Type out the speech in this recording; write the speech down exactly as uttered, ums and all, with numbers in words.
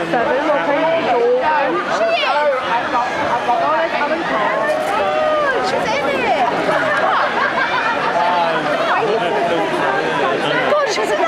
seven, okay, door. Oh, she's in it! God, she's a